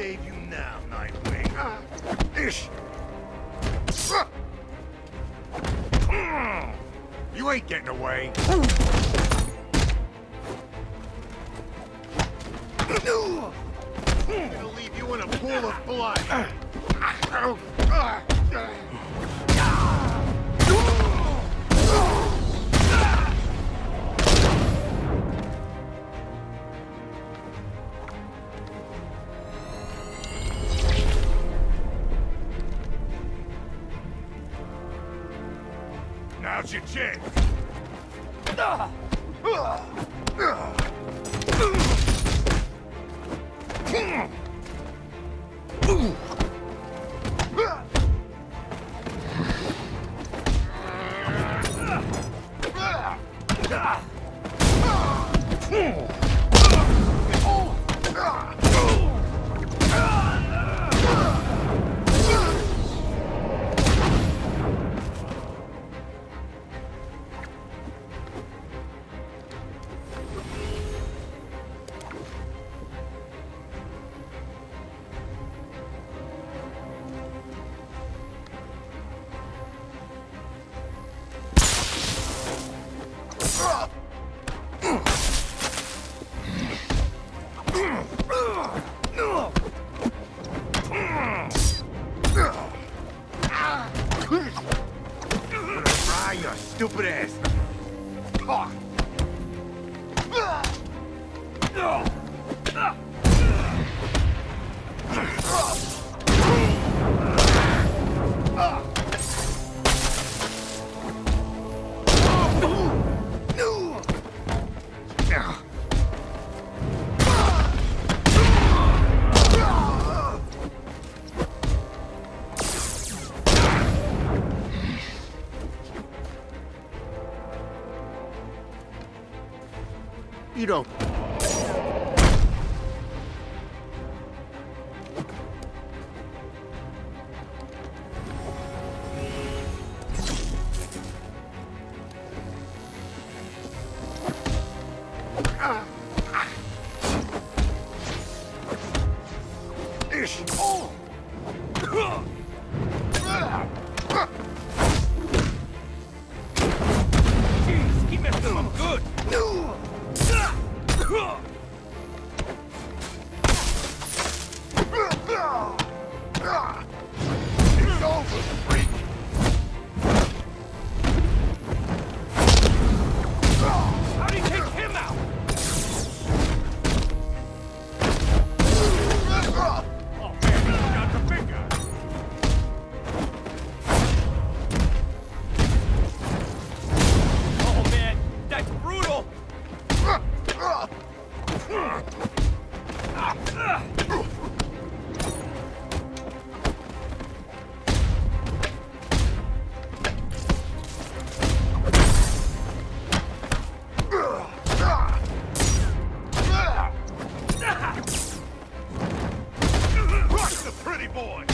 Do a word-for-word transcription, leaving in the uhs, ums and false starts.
save you now, Nightwing. Uh, ish. You ain't getting away. I'm gonna leave you in a pool of blood. Now's your chance. Try your stupid ass. You don't. Ah. Ish. Oh. Jeez, he messed him up good. No. It's over, freak! How'd he take him out? Oh man, he got the big guy! Oh man, that's brutal! Rush the pretty boy!